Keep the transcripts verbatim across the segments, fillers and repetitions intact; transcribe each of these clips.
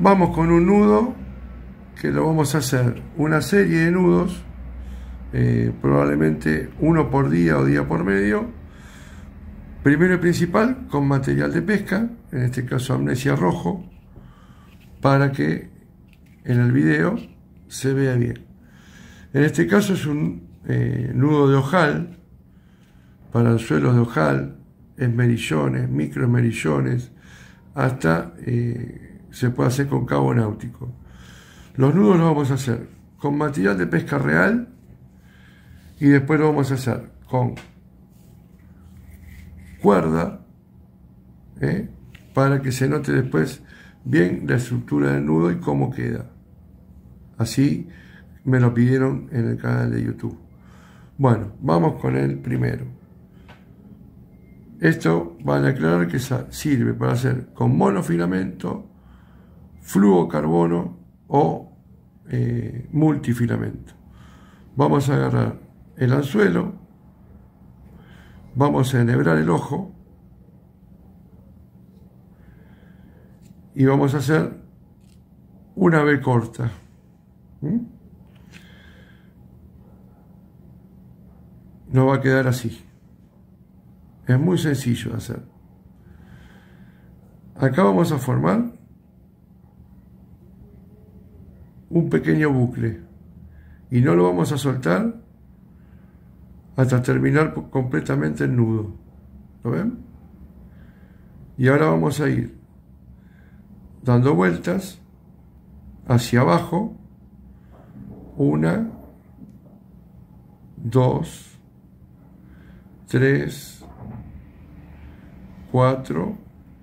Vamos con un nudo que lo vamos a hacer una serie de nudos, eh, probablemente uno por día o día por medio. Primero y principal con material de pesca, en este caso Amnesia rojo, para que en el video se vea bien. En este caso es un eh, nudo de ojal, para anzuelos de ojal, esmerillones, micro esmerillones, hasta eh, se puede hacer con cabo náutico. Los nudos los vamos a hacer con material de pesca real y después lo vamos a hacer con cuerda, ¿eh? para que se note después bien la estructura del nudo y cómo queda. Así me lo pidieron en el canal de YouTube. Bueno, vamos con el primero. Esto van a aclarar que sirve para hacer con monofilamento, fluocarbono o eh, multifilamento. Vamos a agarrar el anzuelo, vamos a enhebrar el ojo y vamos a hacer una V corta. ¿Mm? Nos va a quedar así. Es muy sencillo de hacer. Acá vamos a formar un pequeño bucle y no lo vamos a soltar hasta terminar completamente el nudo. ¿Lo ven? Y ahora vamos a ir dando vueltas hacia abajo. Una, dos, tres, cuatro,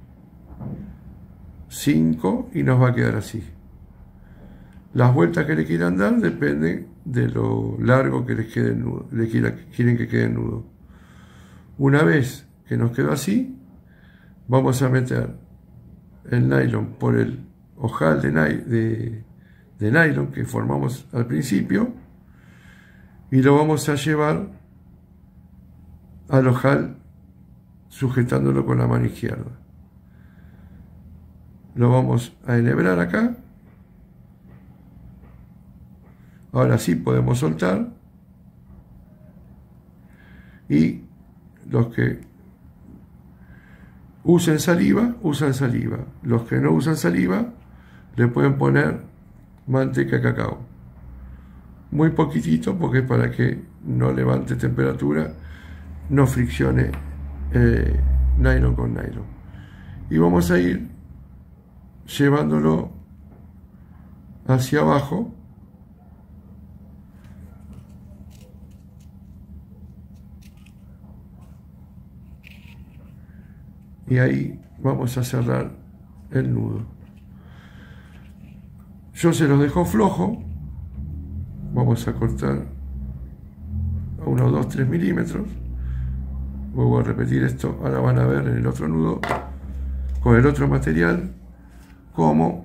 cinco y nos va a quedar así. Las vueltas que le quieran dar dependen de lo largo que les quede el nudo, le quiera, quieren que quede el nudo. Una vez que nos quedó así, vamos a meter el nylon por el ojal de, de, de nylon que formamos al principio y lo vamos a llevar al ojal sujetándolo con la mano izquierda. Lo vamos a enhebrar acá. Ahora sí podemos soltar. Y los que usen saliva, usan saliva. Los que no usan saliva, le pueden poner manteca de cacao. Muy poquitito porque es para que no levante temperatura, no friccione eh, nylon con nylon. Y vamos a ir llevándolo hacia abajo. Y ahí vamos a cerrar el nudo. Yo se los dejo flojo. Vamos a cortar a unos dos a tres milímetros. Vuelvo a repetir esto. Ahora van a ver en el otro nudo, con el otro material, cómo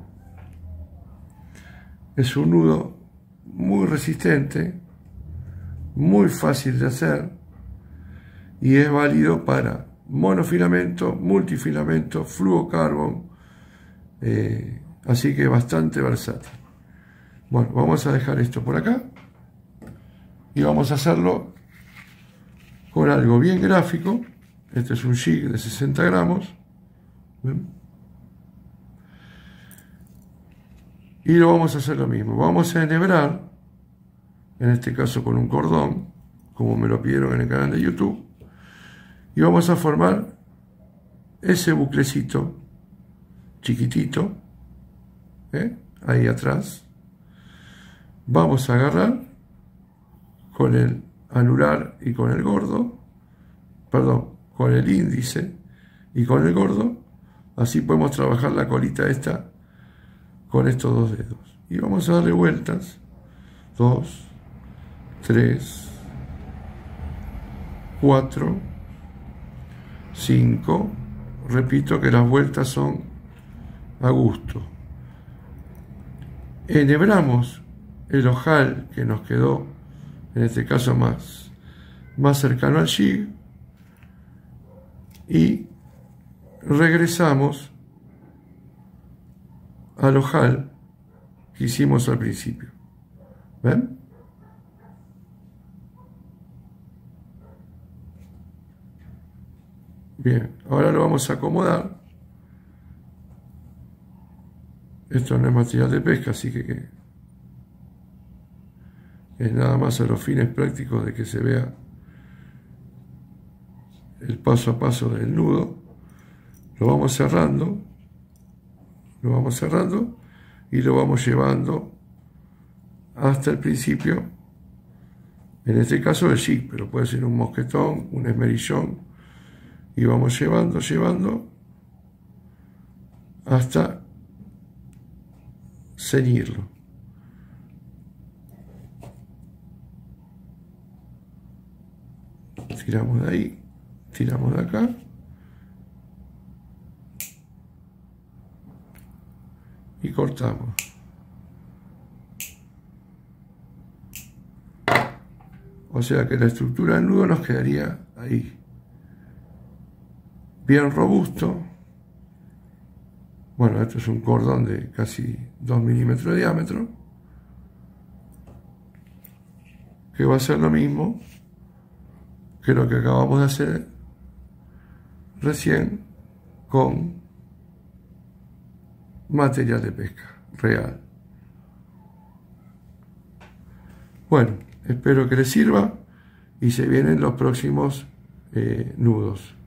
es un nudo muy resistente, muy fácil de hacer y es válido para monofilamento, multifilamento, fluocarbon, eh, así que bastante versátil. Bueno, vamos a dejar esto por acá y vamos a hacerlo con algo bien gráfico. Este es un jig de sesenta gramos. ¿Ven? Y lo vamos a hacer lo mismo. Vamos a enhebrar, en este caso con un cordón, como me lo pidieron en el canal de YouTube. Y vamos a formar ese buclecito chiquitito, ¿eh? ahí atrás. Vamos a agarrar con el anular y con el gordo, perdón, con el índice y con el gordo. Así podemos trabajar la colita esta con estos dos dedos. Y vamos a darle vueltas. Dos, tres, cuatro, cinco. Repito que las vueltas son a gusto. Enhebramos el ojal que nos quedó, en este caso más, más cercano al jig, y regresamos al ojal que hicimos al principio. ¿Ven? Bien, ahora lo vamos a acomodar. Esto no es material de pesca, así que es nada más a los fines prácticos de que se vea el paso a paso del nudo. Lo vamos cerrando, lo vamos cerrando y lo vamos llevando hasta el principio. En este caso el jig, pero puede ser un mosquetón, un esmerillón, y vamos llevando, llevando hasta ceñirlo. Tiramos de ahí, tiramos de acá y cortamos. O sea que la estructura del nudo nos quedaría ahí, bien robusto. Bueno, esto es un cordón de casi dos milímetros de diámetro, que va a ser lo mismo que lo que acabamos de hacer recién con material de pesca real. Bueno, espero que les sirva y se vienen los próximos eh, nudos.